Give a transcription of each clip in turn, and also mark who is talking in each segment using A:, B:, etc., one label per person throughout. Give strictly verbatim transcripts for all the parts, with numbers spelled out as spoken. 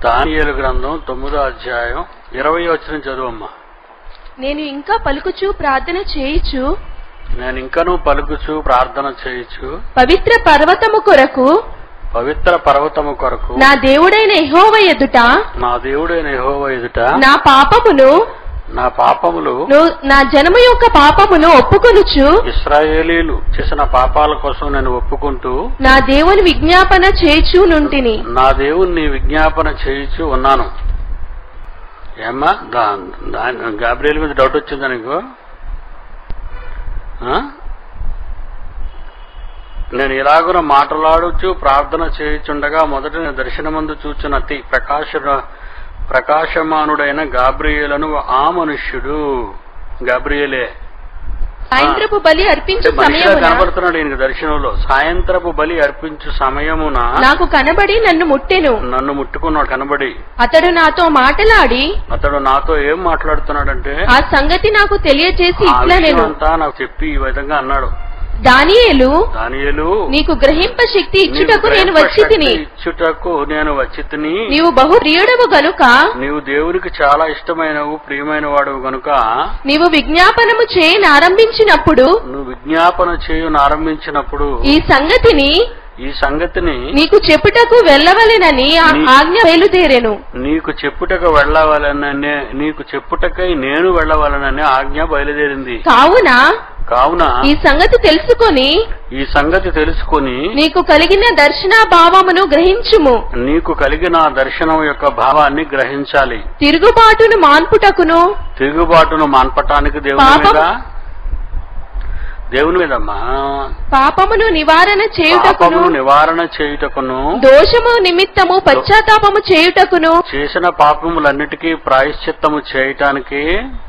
A: దానియేలు గ్రంథం తొమ్మిదో అధ్యాయం ఇరవై వచనం చదువమ్మా.
B: నేను ఇంకా పలుకుచు ప్రార్థన చేయుచు
A: నేను ఇంకనూ పలుకుచు ప్రార్థన చేయుచు
B: పవిత్ర పర్వతము కొరకు
A: పవిత్ర పర్వతము కొరకు
B: నా దేవుడైన యెహోవా ఎదుట
A: నా దేవుడైన యెహోవా ఎదుట
B: నా పాపమును
A: నా పాపములు
B: నా జనము యొక్క పాపమును ఒప్పుకొనుచు
A: ఇశ్రాయేలీలు చేసిన పాపాల కోసం నేను ఒప్పుకుంటూ
B: నా దేవుని విజ్ఞాపన చేయుచు నుంటిని
A: నా దేవుణ్ణి విజ్ఞాపన చేయుచు ఉన్నాను. ఏమ్మా గాబ్రియల్ మీద డౌట్ వచ్చిందా నీకు? నేను ఇలాగున మాట్లాడుచు ప్రార్థన చేయుచుండగా మొదట నేను దర్శనమందు చూచున్నతి ప్రకాశ ప్రకాశమానుడైన గాబ్రియేలను ఆ మనుష్యుడు గాబ్రియేలే
B: సాయంత్రపు బలి అర్పించు సమయమున
A: కనబడుతున్నాడు ఈయన దర్శనంలో. సాయంత్రపు బలి అర్పించు సమయమున నాకు
B: కనబడి నన్ను ముట్టెను
A: నన్ను ముట్టుకున్నాడు కనబడి.
B: అతడు నాతో మాట్లాడి
A: అతడు నాతో ఏం మాట్లాడుతున్నాడంటే
B: ఆ సంగతి నాకు తెలియజేసి ఇట్లా నేను
A: అంతా నాకు చెప్పి ఈ విధంగా అన్నాడు.
B: దానియేలు
A: దానియేలు
B: నీకు గ్రహింప శక్తి ఇచ్చుటకు నేను వచ్చి తిని
A: ఇచ్చుటకు నేను వచ్చి తిని
B: నీవు బహు ప్రియుడవు గనుక
A: నీవు దేవునికి చాలా ఇష్టమైనవు ప్రియమైన వాడు గనుక
B: నీవు విజ్ఞాపనము చేయని ఆరంభించినప్పుడు
A: నువ్వు విజ్ఞాపన చేయను ఆరంభించినప్పుడు
B: ఈ సంగతిని
A: ఈ సంగతిని
B: నీకు చెప్పుటకు వెళ్ళవలెనని ఆజ్ఞ బయలుదేరెను.
A: నీకు చెప్పుటకు వెళ్ళవలననే నీకు చెప్పుటకై నేను వెళ్ళవలనని ఆజ్ఞ బయలుదేరింది.
B: కావున
A: కావున
B: ఈ సంగతి తెలుసుకొని
A: ఈ సంగతి తెలుసుకొని
B: నీకు కలిగిన దర్శన భావమును గ్రహించుము.
A: నీకు కలిగిన దర్శనం యొక్క భావాన్ని గ్రహించాలి.
B: తిరుగుబాటును మాన్పుటకును
A: తిరుగుబాటును మాన్పటానికి దేవుని మీద దేవుని మీదమ్మా
B: పాపమును నివారణ చేయుటకును
A: నివారణ చేయుటకును
B: దోషము నిమిత్తము పశ్చాత్తాపము చేయుటకును
A: చేసిన పాపములన్నిటికీ ప్రాయశ్చిత్తము చేయటానికి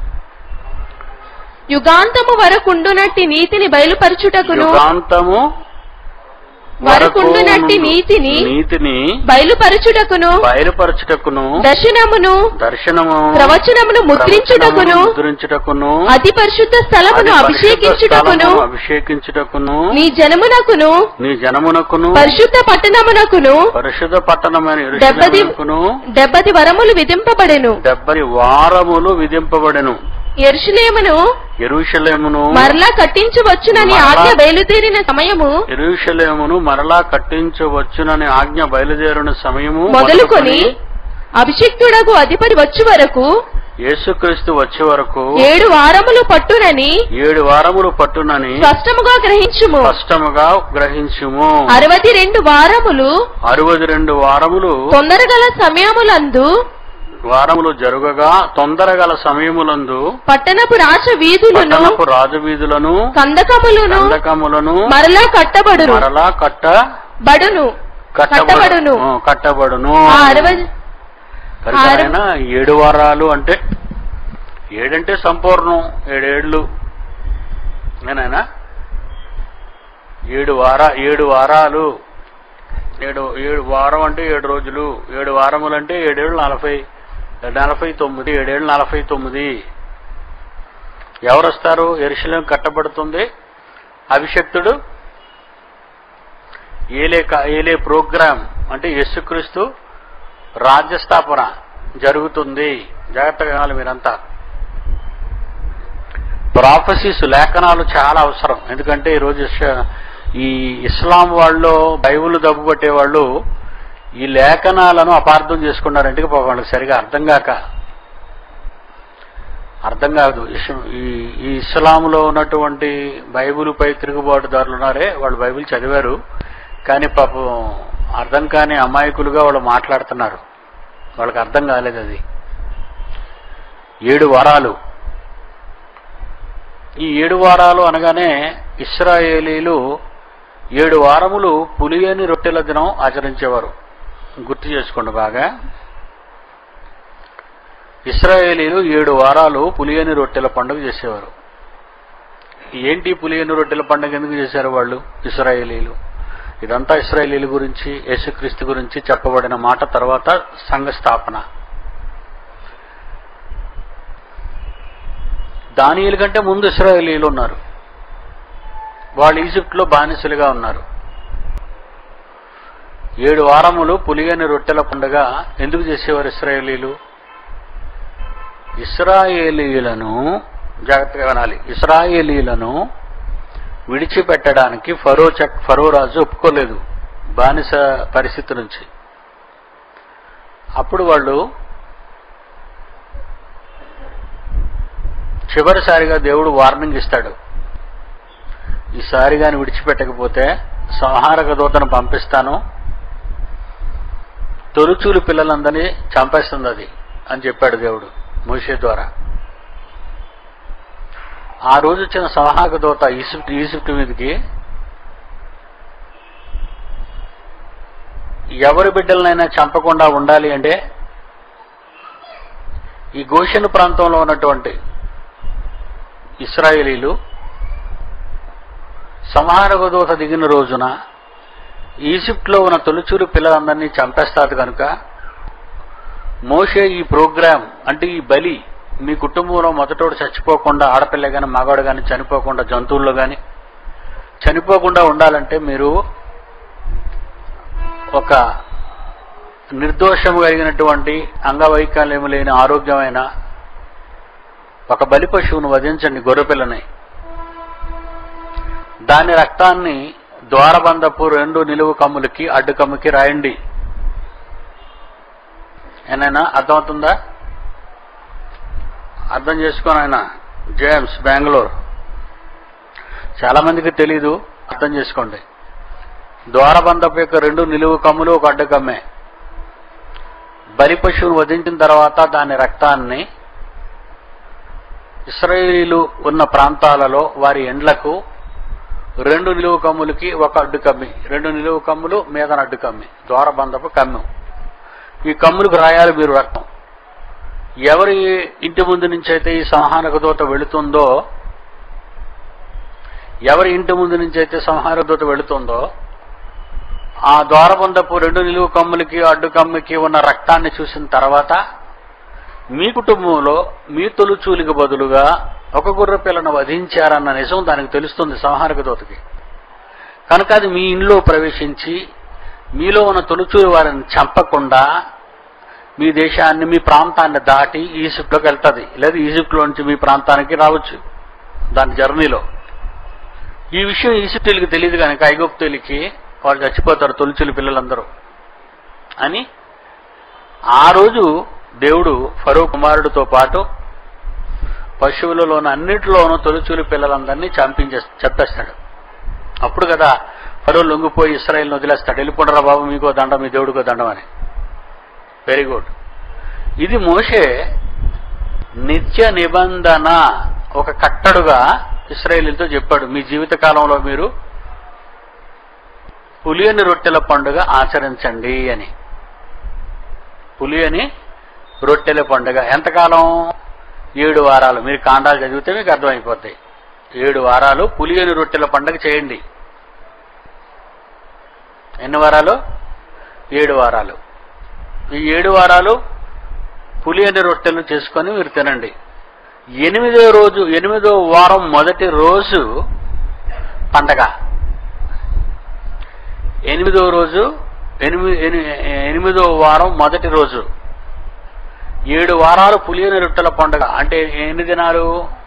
B: యుగాంతము వరకుండునట్టి నీతిని బయలుపరచుటకును
A: యుగాంతము
B: వరకుండునట్టి నీతిని
A: నీతిని
B: బయలుపరచుటకును
A: బయలుపరచుటకును
B: దర్శనమును
A: దర్శనము
B: ప్రవచనమును ముద్రించుటకును
A: ముద్రించుటకును
B: అతి పరిశుద్ధ స్థలమును అభిషేకించుటకును
A: అభిషేకించుటకును
B: నీ జనమునకును
A: నీ జనమునకును
B: పరిశుద్ధ పట్టణమునకును
A: పరిశుద్ధ పట్టణమైన యెరూషలేమునకును
B: డెబ్బది వరములు విధింపబడెను
A: డెబ్బది వారములు విధింపబడెను.
B: యెరూషలేమును
A: యెరూషలేమును
B: మరలా కట్టించవచ్చునని ఆజ్ఞ బయలుదేరిన సమయము
A: యెరూషలేమును మరలా కట్టించవచ్చునని ఆజ్ఞ బయలుదేరిన సమయము
B: మొదలుకొని అభిషిక్తుడకు అధిపతి వచ్చే వరకు
A: యేసుక్రీస్తు వచ్చే వరకు
B: ఏడు వారములు పట్టునని
A: ఏడు వారములు పట్టునని
B: స్పష్టముగా గ్రహించుము
A: స్పష్టముగా గ్రహించుము.
B: అరవై రెండు వారములు
A: అరవై రెండు వారములు
B: తొందరగల సమయములందు
A: వారములు జరుగగా తొందరగల సమయములందు
B: పట్టణపు రాజ వీధులను
A: రాజవీధులను
B: కందకములను
A: కందకములను
B: మరలా కట్టబడును
A: మరలా
B: కట్టబడును
A: కట్టబడును కట్టబడును
B: అరవై
A: ఏడు వారాలు అంటే ఏడంటే సంపూర్ణం ఏడేళ్లు నేనైనా ఏడు వార ఏడు వారాలు ఏడు ఏడు వారం అంటే ఏడు రోజులు ఏడు వారములు అంటే ఏడేళ్ళు నలభై నలభై తొమ్మిది ఏడేళ్ళు నలభై తొమ్మిది ఎవరు వస్తారు? యెరూషలేము కట్టబడుతుంది. అభిషక్తుడు ఏలే ఏలే ప్రోగ్రాం అంటే యేసుక్రీస్తు రాజ్యస్థాపన జరుగుతుంది. జాగ్రత్తగా వినాలి మీరంతా. ప్రాఫెసీస్ లేఖనాలు చాలా అవసరం. ఎందుకంటే ఈరోజు ఈ ఇస్లాం వాళ్ళు బైబిల్ దబ్బుపట్టే వాళ్ళు ఈ లేఖనాలను అపార్థం చేసుకున్నారంటే వాళ్ళకి సరిగా అర్థం కాక అర్థం కాదు. ఈ ఇస్లాంలో ఉన్నటువంటి బైబిల్పై తిరుగుబాటుదారులు ఉన్నారే వాళ్ళు బైబిల్ చదివారు కానీ పాపం అర్థం కాని అమాయకులుగా వాళ్ళు మాట్లాడుతున్నారు. వాళ్ళకి అర్థం కాలేదు అది. ఏడు వారాలు ఈ ఏడు వారాలు అనగానే ఇశ్రాయేలీలు ఏడు వారములు పులియని రొట్టెల దినం ఆచరించేవారు. గుర్తు చేసుకోండి బాగా. ఇశ్రాయేలీలు ఏడు వారాలు పులియని రొట్టెల పండుగ చేసేవారు. ఏంటి పులియని రొట్టెల పండుగ ఎందుకు చేశారు వాళ్ళు ఇశ్రాయేలీలు? ఇదంతా ఇశ్రాయేలీల గురించి యేసుక్రీస్తు గురించి చెప్పబడిన మాట. తర్వాత సంఘ స్థాపన. దానియేలు కంటే ముందు ఇశ్రాయేలీలు ఉన్నారు. వాళ్ళు ఈజిప్ట్లో బానిసలుగా ఉన్నారు. ఏడు వారములు పులియని రొట్టెల పండుగ ఎందుకు చేసేవారు ఇశ్రాయేలీలు? ఇశ్రాయేలీలను జాగ్రత్తగా వినాలి, ఇశ్రాయేలీలను విడిచిపెట్టడానికి ఫరో చక్ ఫరో రాజు ఒప్పుకోలేదు బానిస పరిస్థితి నుంచి. అప్పుడు వాళ్ళు చివరిసారిగా దేవుడు వార్నింగ్ ఇస్తాడు, ఈసారి గాని విడిచిపెట్టకపోతే సంహారక దూతను పంపిస్తాను, తొలుచూలు పిల్లలందరినీ చంపేస్తుంది అది అని చెప్పాడు దేవుడు మోషే ద్వారా. ఆ రోజు వచ్చిన సంహారక దూత ఈజిప్ట్ ఈజిప్ట్ మీదకి ఎవరి బిడ్డలనైనా చంపకుండా ఉండాలి అంటే ఈ గోషెను ప్రాంతంలో ఉన్నటువంటి ఇశ్రాయేలీలు సంహారక దూత దిగిన రోజున ఈజిప్ట్లో ఉన్న తొలిచూరు పిల్లలందరినీ చంపేస్తారు కనుక మోషే ఈ ప్రోగ్రాం అంటే ఈ బలి మీ కుటుంబంలో మొదటోడు చచ్చిపోకుండా, ఆడపిల్ల కానీ మగాడు కానీ చనిపోకుండా, జంతువుల్లో కానీ చనిపోకుండా ఉండాలంటే మీరు ఒక నిర్దోషము కలిగినటువంటి అంగవైకల్యము లేని ఆరోగ్యమైన ఒక బలి పశువును వధించండి, గొర్రెపిల్లని. దాని రక్తాన్ని ద్వారబంధపు రెండు నిలువు కమ్ములకి అడ్డు కమ్ముకి రాయండి. ఏనైనా అర్థమవుతుందా? అర్థం చేసుకోను ఆయన జేమ్స్ బెంగళూరు. చాలా మందికి తెలీదు, అర్థం చేసుకోండి. ద్వారబంధపు యొక్క రెండు నిలువు కమ్ములు ఒక అడ్డు కమ్మే. బలి పశువును వధించిన తర్వాత దాని రక్తాన్ని ఇశ్రాయేలీలు ఉన్న ప్రాంతాలలో వారి ఎండ్లకు రెండు నిలువు కమ్ములకి ఒక అడ్డు కమ్మి, రెండు నిలువు కమ్ములు మీదన అడ్డు కమ్మి, ద్వారబంధపు కమ్ము. ఈ కమ్ములకు రాయాలి మీరు రక్తం. ఎవరి ఇంటి ముందు నుంచి అయితే ఈ సంహారక దూత వెళుతుందో, ఎవరి ఇంటి ముందు నుంచి అయితే సంహారక దూత వెళుతుందో ఆ ద్వారబంధపు రెండు నిలువు కమ్ములకి అడ్డు కమ్ముకి ఉన్న రక్తాన్ని చూసిన తర్వాత మీ కుటుంబంలో మీ తొలుచూలికి బదులుగా ఒక గుర్ర పిల్లను వధించారన్న నిజం దానికి తెలుస్తుంది సంహారక దూతకి. కనుక అది మీ ఇంట్లో ప్రవేశించి మీలో ఉన్న తొలుచూలి వారిని చంపకుండా మీ దేశాన్ని, మీ ప్రాంతాన్ని దాటి ఈజిప్ట్లోకి వెళ్తుంది, లేదా ఈజిప్ట్లో నుంచి మీ ప్రాంతానికి రావచ్చు దాని జర్నీలో. ఈ విషయం ఈజిప్టులకి తెలియదు కనుక ఐగుప్తులకి వాళ్ళు చచ్చిపోతారు తొలిచూలి పిల్లలందరూ అని ఆ రోజు దేవుడు ఫరో కుమారుడితో పాటు పశువులలోని అన్నింటిలోనూ తొలిచూలి పిల్లలందరినీ చంపించే చెప్పేస్తాడు. అప్పుడు కదా ఫరో లొంగిపోయి ఇశ్రాయేల్ని వదిలేస్తాడు, వెళ్ళిపోండరా బాబు మీకో దండం, మీ దేవుడికో దండం అని. Very good. ఇది మోషే నిత్య నిబంధన ఒక కట్టడుగా ఇశ్రాయేలీలతో చెప్పాడు, మీ జీవితకాలంలో మీరు పులియని రొట్టెల పండుగ ఆచరించండి అని. పులియని రొట్టెల పండుగ ఎంతకాలం? ఏడు వారాలు. మీరు కాండాలు చదివితే మీకు అర్థమైపోతాయి. ఏడు వారాలు పులియని రొట్టెల పండుగ చేయండి. ఎన్ని వారాలు? ఏడు వారాలు. ఈ ఏడు వారాలు పులియని రొట్టెలు చేసుకొని మీరు తినండి. ఎనిమిదో రోజు, ఎనిమిదో వారం మొదటి రోజు పండగ. ఎనిమిదో రోజు ఎనిమిది ఎనిమిదో వారం మొదటి రోజు ఏడు వారాలు పులియని రొట్టెల పండుగ. అంటే ఎన్ని దినాలు?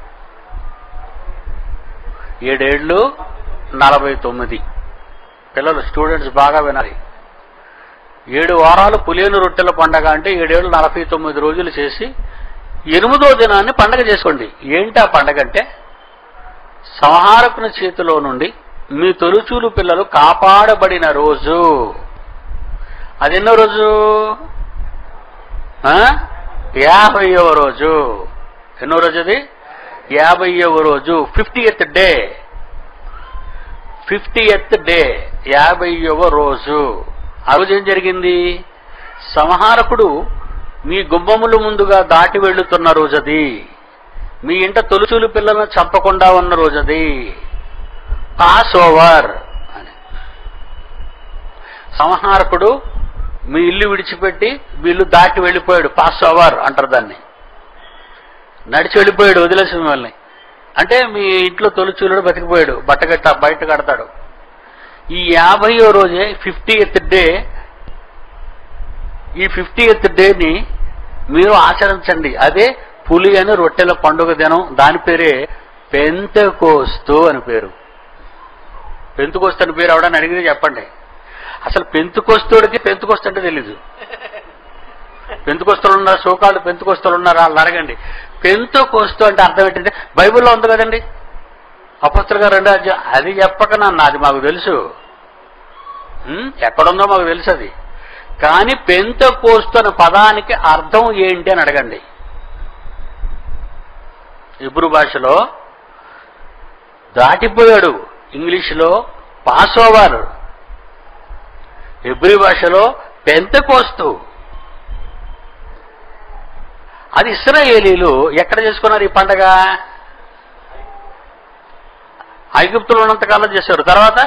A: ఏడేళ్ళు నలభై తొమ్మిది. పిల్లలు స్టూడెంట్స్ బాగా వినాలి. ఏడు వారాలు పులియని రొట్టెల పండగ అంటే ఏడేళ్ళు నలభై తొమ్మిది రోజులు చేసి ఎనిమిదో దినాన్ని పండగ చేసుకోండి. ఏంటి ఆ పండగ అంటే సంహారకుని చేతిలో నుండి మీ తొలిచూలు పిల్లలు కాపాడబడిన రోజు. అది ఎన్నో రోజు? యాభైవ రోజు. ఎన్నో రోజు అది? యాభైవ రోజు. Fiftieth day. ఫిఫ్టీయత్ డే యాభైవ రోజు. ఆ రోజు ఏం జరిగింది? సంహారకుడు మీ గుమ్మములు ముందుగా దాటి వెళ్తున్న రోజది. మీ ఇంట తొలిచూలు పిల్లలను చంపకుండా ఉన్న రోజది. పాస్ ఓవర్ అని. సంహారకుడు మీ ఇల్లు విడిచిపెట్టి మీ ఇల్లు దాటి వెళ్ళిపోయాడు. పాస్ ఓవర్ అంటారు దాన్ని. నడిచి వెళ్ళిపోయాడు, వదిలేసి మిమ్మల్ని. అంటే మీ ఇంట్లో తొలిచూలుడు బతికిపోయాడు, బట్టగట్ట బయట కడతాడు. ఈ యాభైయో రోజే ఫిఫ్టీయత్ డే ఈ ఫిఫ్టీ ఎయిత్ డేని మీరు ఆచరించండి. అదే పులి అని రొట్టెల పండుగ దినం. దాని పేరే పెంతెకోస్తు అని పేరు. పెంతుకోస్తు అని పేరు ఎవడని అడిగితే చెప్పండి. అసలు పెంతుకోస్తుడికి పెంతుకోస్తు అంటే తెలీదు. పెంతుకోస్తులు ఉన్నారు, సోకాళ్ళు పెంతుకోస్తులు ఉన్నారు, వాళ్ళు అడగండి. పెంతుకోస్తు అంటే అర్థం ఏంటంటే బైబిల్లో ఉంది కదండి, అపొస్తలుల గారు రెండో అధ్యాయం. అది చెప్పక నాన్న, అది మాకు తెలుసు, ఎక్కడుందో మాకు తెలుసు అది. కానీ పెంతెకోస్తు అనే పదానికి అర్థం ఏంటి అని అడగండి. హీబ్రూ భాషలో దాటిపోయాడు, ఇంగ్లీషులో పాస్ ఓవర్, హీబ్రూ భాషలో పెంతెకోస్తు. అది ఇశ్రాయేలీలు ఎక్కడ చేసుకున్నారు ఈ పండగ? ఐగుప్తులో ఉన్నంతకాలం చేశారు. తర్వాత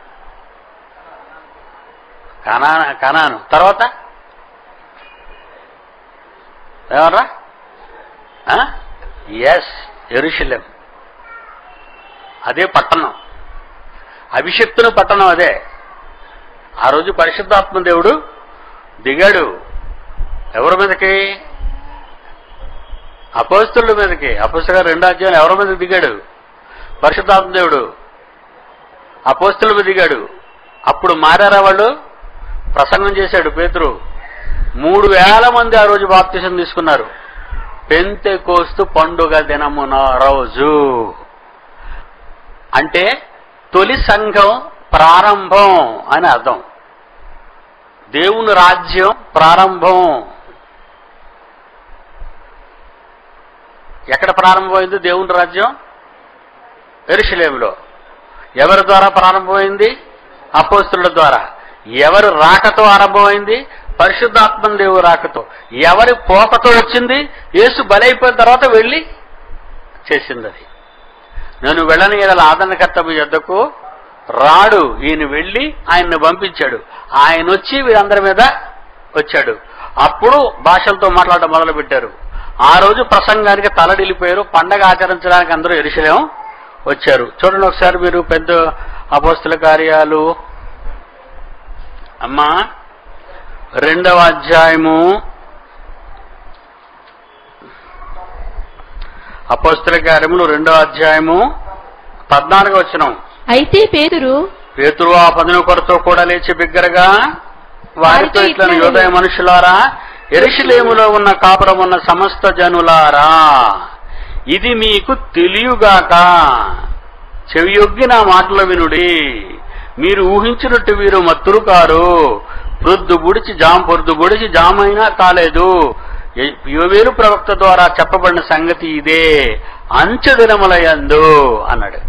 A: కనా కనాను తర్వాత ఏమరా ఎస్ యెరూషలేం. అదే పట్టణం, అభిషక్తుని పట్టణం అదే. ఆ రోజు పరిశుద్ధాత్మ దేవుడు దిగాడు ఎవరి మీదకి? అపోస్తలుల మీదకి. అపోస్తలుల గారు రెండో అధ్యాయం ఎవరి మీదకి దిగాడు? పరిశుద్ధాత్మ దేవుడు అపోస్తలుల మీద దిగాడు. అప్పుడు మారారా వాళ్ళు? ప్రసంగం చేశాడు పేతురు. మూడు వేల మంది ఆ రోజు బాప్తిసం తీసుకున్నారు. పెంతెకోస్తు పండుగ దినమున రోజు అంటే తొలి సంఘం ప్రారంభం అని అర్థం. దేవుని రాజ్యం ప్రారంభం. ఎక్కడ ప్రారంభమైంది దేవుని రాజ్యం? యెరూషలేములో. ఎవరి ద్వారా ప్రారంభమైంది? అపోస్తలుల ద్వారా. ఎవరి రాకతో ఆరంభమైంది? పరిశుద్ధాత్మ దేవుని రాకతో. ఎవరి పోకతో వచ్చింది? యేసు బలైపోయిన తర్వాత వెళ్ళి చేసింది అది. నేను వెళ్ళని ఏదైనా ఆదరణకర్త మీ యొద్దకు రాడు, ఈయన వెళ్ళి ఆయన్ని పంపించాడు. ఆయన వచ్చి వీరందరి మీద వచ్చాడు. అప్పుడు భాషలతో మాట్లాడడం మొదలు పెట్టారు. ఆ రోజు ప్రసంగానికి తలడిల్లిపోయారు. పండగ ఆచరించడానికి అందరూ యెరూషలేం వచ్చారు. చూడండి ఒకసారి మీరు పెద్ద అపోస్తల కార్యాలు అమ్మా రెండవ అధ్యాయము, అపోస్తల కార్యములు రెండవ అధ్యాయము పద్నాలుగు వచనం.
B: అయితే పేతురు
A: పేతురు ఆ పదునొకరితో కూడా లేచి బిగ్గరగా వారితో ఇట్లను, యోదయ మనుషులారా, యెరూషలేములో ఉన్న కాపురం ఉన్న సమస్త జనులారా, ఇది మీకు తెలియగాక చెవియొగ్గి నా మాటలు వినుడి. మీరు ఊహించినట్టు వీరు మత్తురు కారు. ప్రొద్దు బుడిచి జామ్ పొద్దు బుడిచి జామైనా కాలేదు. యోవేలు ప్రవక్త ద్వారా చెప్పబడిన సంగతి ఇదే, అంచె దినములయందు అన్నాడు.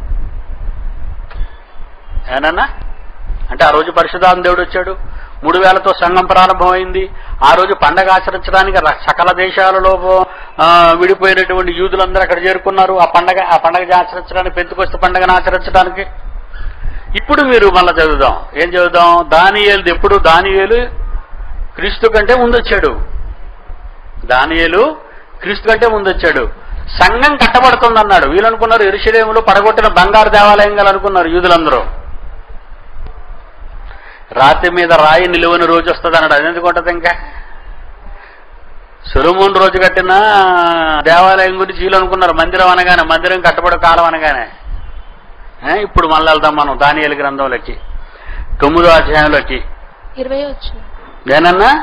A: ఏనన్నా అంటే ఆ రోజు పరిశుద్ధాత్మ దేవుడు వచ్చాడు. మూడు వేలతో సంఘం ప్రారంభమైంది. ఆ రోజు పండగ ఆచరించడానికి సకల దేశాలలో విడిపోయినటువంటి యూదులందరూ అక్కడ చేరుకున్నారు. ఆ పండగ ఆ పండగ ఆచరించడానికి, పెంతెకోస్తు పండగను ఆచరించడానికి. ఇప్పుడు మీరు మళ్ళా చదువుదాం. ఏం చదువుదాం? దానియేలు. ఎప్పుడు? దానియేలు క్రీస్తు కంటే ముందొచ్చాడు. దానియేలు క్రీస్తు కంటే ముందొచ్చాడు. సంఘం కట్టబడుతుందన్నాడు. వీళ్ళు అనుకున్నారు యెరూషలేములో పడగొట్టిన బంగారు దేవాలయం అనుకున్నారు యూదులందరూ. రాతి మీద రాయి నిలువని రోజు వస్తుంది అన్నాడు. అది ఎందుకు ఉంటుంది? ఇంకా సొలొమోను రోజు కట్టిన దేవాలయం గురించి వీళ్ళు అనుకున్నారు మందిరం అనగానే, మందిరం కట్టబడే కాలం అనగానే. ఇప్పుడు మళ్ళీ వెళ్దాం మనం దానియేలు గ్రంథంలోకి, తొమ్మిదో అధ్యాయంలోకి. ఏనన్నా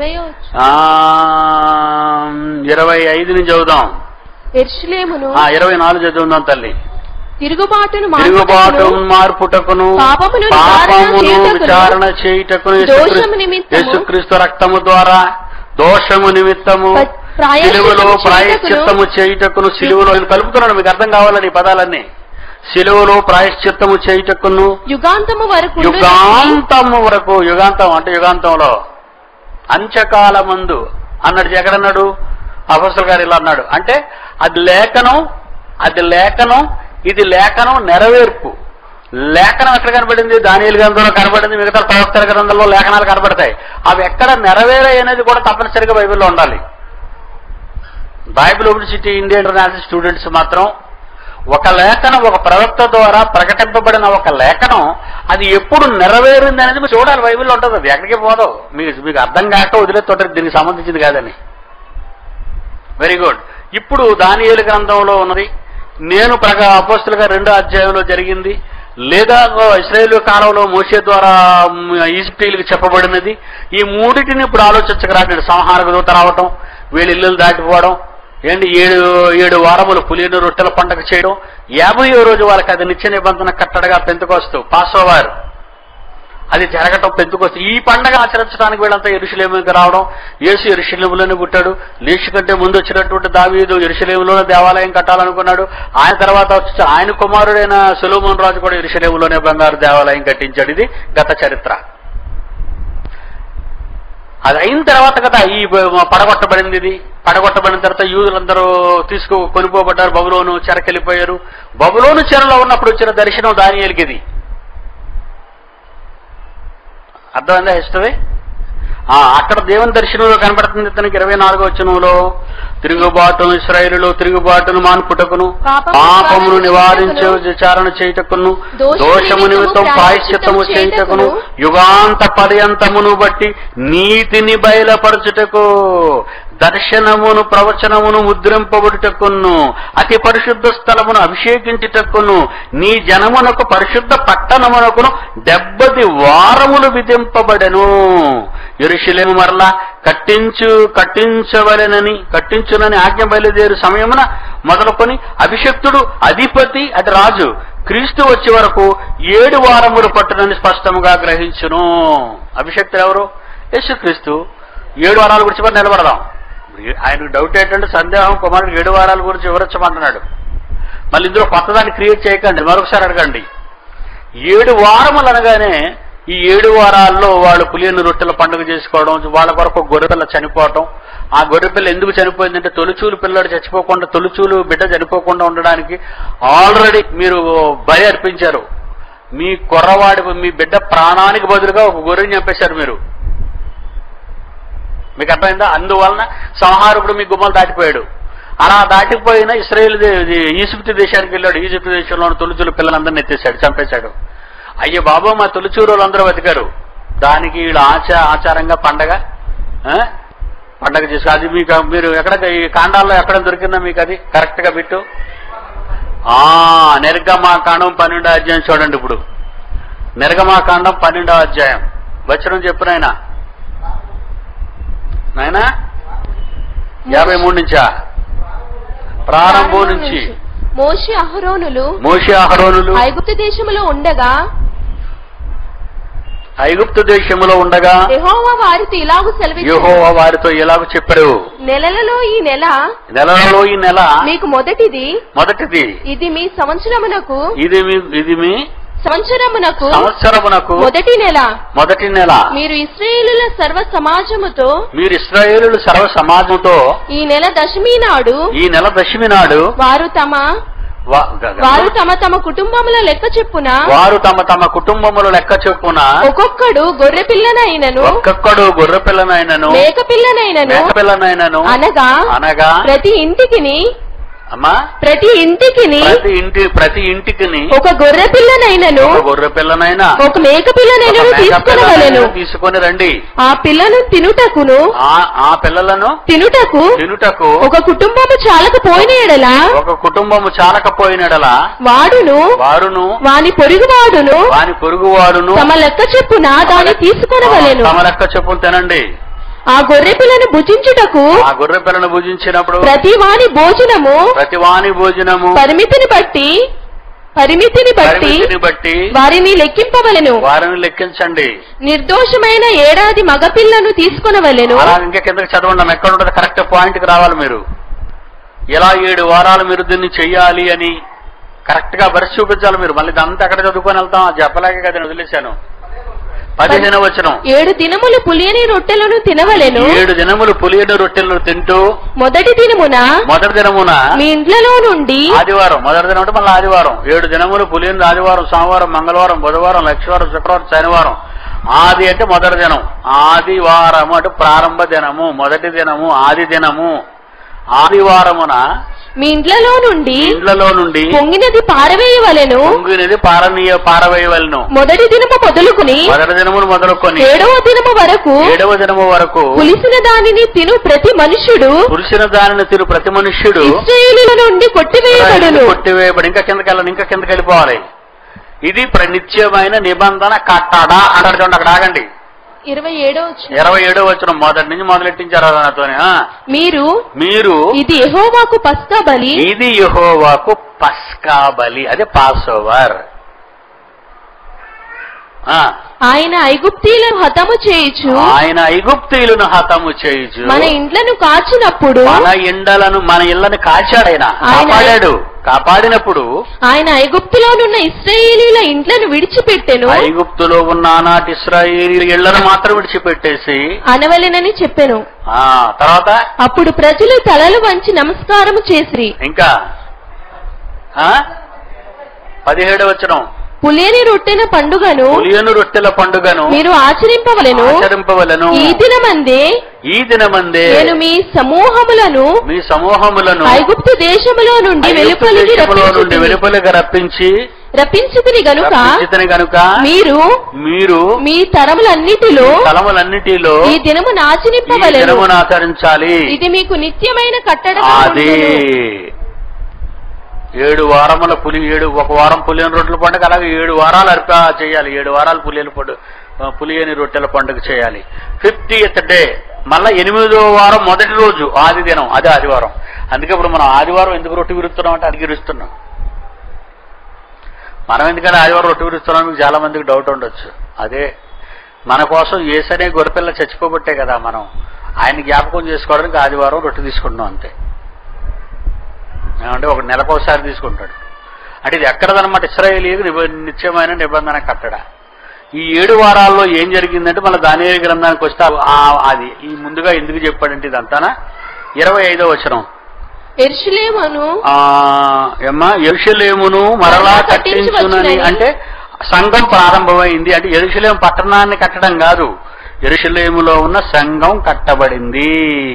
A: ఇరవై ఐదు నుంచి చదువుదాం. ఇరవై నాలుగు చదువుదాం తల్లి.
B: తిరుగుబాటును
A: తిరుగుబాటు మార్పుటకును పాపమును విచారణ చేయుటకును యేసుక్రీస్తు రక్తము ద్వారా దోషము నిమిత్తము సిలువలో ప్రాయశ్చిత్తము చేయుటకును. సిలువలో కలుపుతున్నాడు, మీకు అర్థం కావాలని ఈ పదాలన్నీ. సిలువలో ప్రాయశ్చిత్తము చేయుటకును
B: యుగాంతము వరకు.
A: యుగాంతము వరకు. యుగాంతం అంటే యుగాంతంలో, అంత్యకాలమందు అన్నాడు. ఎక్కడన్నాడు? అపొస్తలుల గారు ఇలా అన్నాడు. అంటే అది లేఖనం, అది లేఖనం, ఇది లేఖనం నెరవేర్పు. లేఖనం ఎక్కడ కనబడింది? దానియేలు గ్రంథంలో కనబడింది. మిగతా ప్రవక్తల గ్రంథంలో లేఖనాలు కనబడతాయి. అవి ఎక్కడ నెరవేరాయి అనేది కూడా తప్పనిసరిగా బైబిల్లో ఉండాలి. Bible University India International Students మాత్రం ఒక లేఖనం, ఒక ప్రవక్త ద్వారా ప్రకటింపబడిన ఒక లేఖనం అది ఎప్పుడు నెరవేరింది అనేది మీరు చూడాలి. బైబిల్లో ఉంటుంది, అది ఎక్కడికి పోదు. మీకు మీకు అర్థం కాక వదిలేస్తుంటారు, దీనికి సంబంధించింది కాదని. Very good. ఇప్పుడు దానియేలు గ్రంథంలో ఉన్నది, నేను ప్రక అపోస్తులుగా రెండో అధ్యాయంలో జరిగింది, లేదా ఇశ్రాయేలు కాలంలో మోషే ద్వారా ఈజిప్టీలకు చెప్పబడినది. ఈ మూడింటిని ఇప్పుడు ఆలోచించకరాడు. సంహారక దూత రావటం, వీళ్ళ ఇల్లులు దాటిపోవడం, ఏంటి ఏడు ఏడు వారములు పులిని రొట్టెల పండగ చేయడం, యాభైయో రోజు వాళ్ళకి అది నిత్య నిబంధన కట్టడగా పెంతుకొస్తూ పాసోవారు అది జరగటం, పెంతుకొస్తూ ఈ పండగ ఆచరించడానికి వీళ్ళంతా యెరూషలేముకి రావడం. యేసు యెరూషలేములోనే పుట్టాడు. యేసు కంటే ముందు వచ్చినటువంటి దావీదు యెరూషలేములోనే దేవాలయం కట్టాలనుకున్నాడు. ఆయన తర్వాత వచ్చి ఆయన కుమారుడైన సొలొమోను రాజు కూడా యెరూషలేములోనే బంగారు దేవాలయం కట్టించాడు. ఇది గత చరిత్ర. అది అయిన తర్వాత కదా ఈ పడగొట్టబడింది. ఇది పడగొట్టబడిన తర్వాత యూదులందరూ తీసుకు కొనిపోబడ్డారు, బబులోను చెరకెళ్ళిపోయారు. బబులోను చెరలో ఉన్నప్పుడు వచ్చిన దర్శనం దానియేలుకి ఇది. అర్థమైందా హిస్టరీ? అక్కడ దేవుని దర్శనంలో కనబడుతుంది. ఇతనికి ఇరవై నాలుగో వచనంలో తిరుగుబాటును ఇశ్రాయేలులో తిరుగుబాటును మాన్పుటకును, పాపమును నివారించే విచారణ చేయుటకును, దోషము నిమిత్తం ప్రాయశ్చిత్తము చేయుటకును, యుగాంత పర్యంతమును బట్టి నీతిని బయలుపరచుటకు, దర్శనమును ప్రవచనమును ముద్రింపబడుటకును, అతి పరిశుద్ధ స్థలమును అభిషేకించుటకును, నీ జనమునకు పరిశుద్ధ పట్టణమునకును డెబ్బది వారములు విధింపబడెను. యెరూషలేము మరలా కట్టించు కట్టించవలెనని కట్టించునని ఆజ్ఞ బయలుదేరు సమయమున మొదలుకొని అభిషక్తుడు అధిపతి అది రాజు క్రీస్తు వచ్చే వరకు ఏడు వారములు పట్టునని స్పష్టంగా గ్రహించును. అభిషక్తుడు ఎవరు? యేసుక్రీస్తు. ఏడు వారాల గురించి మరి నిలబడదాం. ఆయనకు డౌట్ ఏంటంటే సందేహం, కుమారుడు ఏడు వారాల గురించి వివరించమంటున్నాడు. మళ్ళీ ఇందులో కొత్తదాన్ని క్రియేట్ చేయకండి, మరొకసారి అడగండి. ఏడు వారములు అనగానే ఈ ఏడు వారాల్లో వాళ్ళు పులియని రొట్టెల పండుగ చేసుకోవడం, వాళ్ళ కొరకు గొర్రెపిల్ల చనిపోవటం. ఆ గొర్రెపిల్ల ఎందుకు చనిపోయిందంటే తొలిచూలు పిల్లడు చచ్చిపోకుండా, తొలిచూలు బిడ్డ చనిపోకుండా ఉండడానికి ఆల్రెడీ మీరు బలి అర్పించారు. మీ కుర్రవాడి మీ బిడ్డ ప్రాణానికి బదులుగా ఒక గొర్రెని చంపేశారు మీరు. మీకు అర్థమైందా? అందువలన సంహారకుడు మీ గుమ్మలు దాటిపోయాడు. అలా దాటిపోయిన ఇశ్రాయేలు ఈజిప్ట్ దేశానికి వెళ్ళాడు. ఈజిప్ట్ దేశంలోని తొలిచూలు పిల్లలందరినీ ఎత్తేశాడు, చంపేశాడు. అయ్యో బాబు మా తొలిచూరు వాళ్ళందరూ బతికారు. దానికి వీళ్ళు ఆచా ఆచారంగా పండగ పండగ చేసుకో. అది మీకు మీరు ఎక్కడ ఈ కాండాల్లో ఎక్కడ దొరికిందా మీకు? అది కరెక్ట్ గా పెట్టు. ఆ నిర్గమాకాండం పన్నెండో అధ్యాయం చూడండి. ఇప్పుడు నిర్గమాకాండం పన్నెండో అధ్యాయం వచనం చెప్పు నాయనా. నాయనా యాభై మూడు నుంచా? ప్రారంభం నుంచి.
B: మోషే అహరోనులు
A: మోషే అహరోనులు
B: ఐగుప్తు దేశములో ఉండగా
A: ఐగుప్తు దేశములో ఉండగా
B: యెహోవా వారితో ఇలాగు సెలవిచ్చెను.
A: యెహోవా వారితో ఇలాగు చెప్పాడు,
B: నెలలలో ఈ నెల
A: నెలలో ఈ నెల
B: మీకు మొదటిది
A: మొదటిది
B: ఇది మీ సంవత్సరమునకు
A: ఇది మీ ఇది మీ
B: సంవత్సరమునకు
A: సంవత్సరమునకు
B: మొదటి నెల
A: మొదటి నెల
B: మీరు ఇశ్రాయేలుల సర్వ సమాజముతో
A: మీరు ఇశ్రాయేలుల సర్వ సమాజంతో
B: ఈ నెల దశమి నాడు
A: ఈ నెల దశమి నాడు
B: వారు తమ వారు తమ తమ కుటుంబముల లెక్క చెప్పున
A: వారు తమ తమ కుటుంబముల లెక్క చెప్పున
B: ఒక్కొక్కడు గొర్రె పిల్లనైనను
A: ఒక్కొక్కడు గొర్రె పిల్లనైనను
B: మేక పిల్లనైనను
A: మేక పిల్లనైనను
B: అనగా
A: అనగా
B: ప్రతి ఇంటికిని
A: అమ్మా
B: ప్రతి ఇంటికిని
A: ప్రతి ఇంటి ప్రతి ఇంటికిని
B: ఒక గొర్రె పిల్లనైనను
A: ఒక గొర్రె పిల్లనైనా
B: ఒక మేక పిల్లనైనను తీసుకొనవలెను.
A: తీసుకొని రండి.
B: ఆ పిల్లను తినుటకును
A: ఆ పిల్లలను
B: తినుటకు
A: తినుటకు
B: ఒక కుటుంబము చాలకపోయిన ఎడల
A: ఒక కుటుంబము చాలకపోయిన ఎడల
B: వాడును
A: వారును
B: వాని పొరుగువాడును
A: వాని పొరుగువాడును
B: తమ లెక్క చెప్పున దాన్ని తీసుకొనవలెను.
A: తమ లెక్క చెప్పును తినండి.
B: ఆ గొర్రె పిల్లను భుజించుటకు
A: ఆ గొర్రె పిల్లను భుజించినప్పుడు
B: ప్రతి వాని భోజనము
A: ప్రతి వాని భోజనము
B: పరిమితిని బట్టి పరిమితిని బట్టి
A: పరిమితిని బట్టి
B: వారిని లెక్కింపవలెను.
A: వారిని లెక్కించండి.
B: నిర్దోషమైన ఏడాది మగపిల్లను తీసుకొనవలెను.
A: అలా ఇంకా కిందకి చదవండి, ఎక్కడ ఉంటుంది కరెక్ట్ పాయింట్ కి రావాలి మీరు. ఎలా ఏడు వారాలు మీరు దీన్ని చెయ్యాలి అని కరెక్ట్ గా బరిసి చూపించాలి మీరు. మళ్ళీ ఇదంతా ఎక్కడ చదువుకొని వెళ్తాం, అది చెప్పలేక కదా నేను వదిలేశాను. పదిహేను వచనం.
B: ఏడు దినములు పులియని రొట్టెలను తినవలెను.
A: ఏడు దినములు పులియని రొట్టెలను తింటూ మొదటి
B: దినమున
A: మొదటి దినమున
B: మీ ఇండ్లలో నుండి
A: ఆదివారం మొదటి దినం అంటే మళ్ళీ ఆదివారం. ఏడు దినములు పులియని ఆదివారం, సోమవారం, మంగళవారం, బుధవారం, లక్షవారం, శుక్రవారం, శనివారం. ఆది అంటే మొదటి దినం, ఆదివారము అంటే ప్రారంభ దినము, మొదటి దినము, ఆది దినము. ఆదివారమున
B: మీ ఇండ్లలో నుండి
A: ఇండ్లలో నుండి
B: పొంగినది పారవేయవలెను
A: పొంగినది పారనీయ పారవేయవలను
B: మొదటి దినము మొదలుకొని
A: మొదటి దినములు మొదలుకొని
B: ఏడవ దినము వరకు
A: ఏడవ దినము వరకు
B: పులిసిన దానిని తిను ప్రతి మనుష్యుడు
A: పులిసిన దానిని తిరు ప్రతి మనుష్యుడు
B: ఇశ్రాయేలీయుల నుండి కొట్టివేయబడును.
A: కొట్టివేయబడి ఇంకా కిందకి వెళ్ళాలి, ఇంకా కిందకి వెళ్ళిపోవాలి. ఇది నిత్యమైన నిబంధన కట్టడా అంటాడు. చూడండి అక్కడ ఆగండి.
B: ఇరవై ఏడో
A: ఇరవై ఏడో వచ్చిన మొదటి నుంచి మొదలెట్టించారు నాతోనే.
B: మీరు
A: మీరు
B: ఇది యెహోవాకు పస్కా బలి
A: ఇది యెహోవాకు పస్కా బలి, అదే పాస్ ఓవర్.
B: ఆయన ఐగుప్తీయులను హతము చేయుచు
A: ఆయన ఐగుప్తీయులను హతము చేయుచు
B: మన ఇండ్లను కాచినప్పుడు
A: మన ఇండ్లను మన ఇళ్లను కాచాడైనా కాపాడాడు. కాపాడినప్పుడు
B: ఆయన ఐగుప్తులోనున్న ఇశ్రాయేలీయుల ఇండ్లను విడిచిపెట్టెను.
A: ఐగుప్తులో ఉన్న ఆనాటి ఇశ్రాయేలీయుల ఇళ్లను మాత్రం విడిచిపెట్టేసి
B: అనవలెనని చెప్పెను.
A: ఆ తర్వాత
B: అప్పుడు ప్రజలు తలలు వంచి నమస్కారము చేసిరి.
A: ఇంకా పదిహేడు వచనం
B: పులియని రొట్టెల పండుగను
A: పులియను రొట్టెల పండుగను
B: మీరు ఆచరింపవలెను
A: ఆచరింపవలెను
B: ఈ దినమందే
A: ఈ దినమందే
B: నేను మీ సమూహములను
A: మీ సమూహములను
B: ఐగుప్తు దేశములో నుండి వెలుపలికి
A: నుండి వెలుపలిగా రప్పించి
B: రప్పించితిని గనుక
A: రప్పించితిని గనుక మీరు మీరు
B: మీ తరములన్నిటిలో
A: తరములన్నిటిలో
B: ఈ దినమును ఆచరింపవలెను.
A: ఈ దినమును ఆచరించాలి.
B: ఇది మీకు నిత్యమైన కట్టడ.
A: అది ఏడు వారముల పులి ఏడు ఒక వారం పులియని రొట్టెల పండుగ, అలాగే ఏడు వారాలు అర్ప చేయాలి. ఏడు వారాలు పులియని పండుగ పులియని రొట్టెల పండుగ చేయాలి. ఫిఫ్టీయత్ డే మళ్ళా ఎనిమిదో వారం మొదటి రోజు ఆది దినం, అదే ఆదివారం. అందుకే ఇప్పుడు మనం ఆదివారం ఎందుకు రొట్టె విరుస్తున్నాం అంటే అది విరుస్తున్నాం. మనం ఎందుకంటే ఆదివారం రొట్టె విరుస్తున్నాం మీకు చాలా మందికి డౌట్ ఉండొచ్చు. అదే మన కోసం యేసనే గొర్రెపిల్ల చచ్చిపోబట్టే కదా మనం ఆయన జ్ఞాపకం చేసుకోవడానికి ఆదివారం రొట్టె తీసుకుంటున్నాం అంతే. అంటే ఒక నెలకోసారి తీసుకుంటాడు. అంటే ఇది ఎక్కడదనమాట ఇశ్రాయేలీయులకు నిత్యమైన నిబంధన కట్టడ. ఈ ఏడు వారాల్లో ఏం జరిగిందంటే మన దానియేలు గ్రంథానికి వస్తే అది ఈ ముందుగా ఎందుకు చెప్పాడంటే ఇదంతానా ఇరవై ఐదో వచనం
B: యెరూషలేమును
A: ఏమ్మా యెరూషలేమును మరలా కట్టించునని అంటే సంఘం ప్రారంభమైంది. అంటే యెరూషలేము పట్టణాన్ని కట్టడం కాదు, యెరూషలేములో ఉన్న సంఘం కట్టబడింది.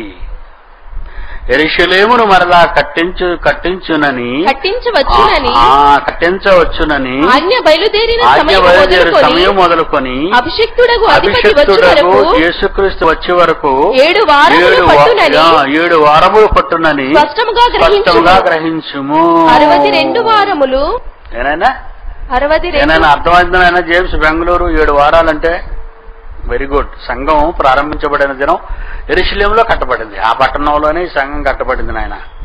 A: యెరూషలేమును మరలా కట్టించు కట్టించునని
B: కట్టించవచ్చునని
A: కట్టించవచ్చునని
B: ఆజ్ఞ బయలుదేరిన
A: సమయం మొదలుకొని
B: అభిషిక్తుడగు
A: అభిషిక్తుడగు యేసుక్రీస్తు వచ్చే వరకు
B: ఏడు వారములు పట్టునని
A: ఏడు వారములు పట్టునని
B: స్పష్టముగా
A: స్పష్టముగా గ్రహించుము.
B: అరవై రెండు వారములు
A: ఏనైనా
B: అరవై
A: ఏనైనా అర్థమైందనైనా జేమ్స్ బెంగళూరు ఏడు వారాలంటే వెరీ గుడ్. సంఘం ప్రారంభించబడిన దినం యెరూషలేములో కట్టబడింది. ఆ పట్టణంలోనే ఈ సంఘం కట్టబడింది నాయన.